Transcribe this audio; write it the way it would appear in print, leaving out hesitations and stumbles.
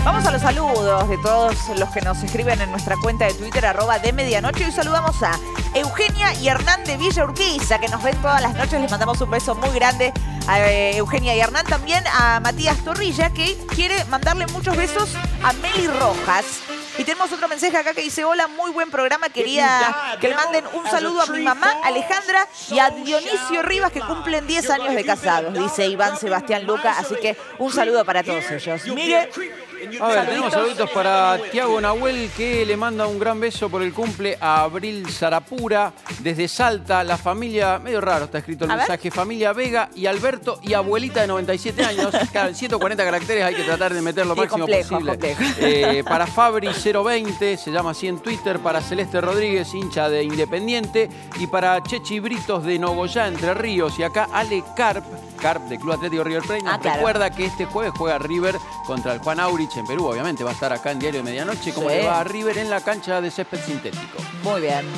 Vamos a los saludos de todos los que nos escriben en nuestra cuenta de Twitter, @demedianoche. Hoy saludamos a Eugenia y Hernán de Villa Urquiza, que nos ven todas las noches. Les mandamos un beso muy grande a Eugenia y Hernán. También a Matías Torrilla, que quiere mandarle muchos besos a Meli Rojas. Y tenemos otro mensaje acá que dice: hola, muy buen programa. Quería que le manden un saludo a mi mamá, Alejandra, y a Dionisio Rivas, que cumplen 10 años de casados, dice Iván Sebastián Luca. Así que un saludo para todos ellos. Miguel. A ver, tenemos saluditos para Tiago Nahuel, que le manda un gran beso por el cumple a Abril Zarapura desde Salta. La familia, medio raro está escrito el mensaje, familia Vega y Alberto y abuelita de 97 años. Claro, 140 caracteres, hay que tratar de meter lo máximo posible. Para Fabri 020, se llama así en Twitter. Para Celeste Rodríguez, hincha de Independiente. Y para Chechi Britos de Nogoyá, Entre Ríos. Y acá Ale Carp de Club Atlético River Plate, nos recuerda que este jueves juega River contra el Juan Aurich en Perú. Obviamente va a estar acá en Diario de Medianoche. ¿Cómo le va a River en la cancha de césped sintético? Muy bien.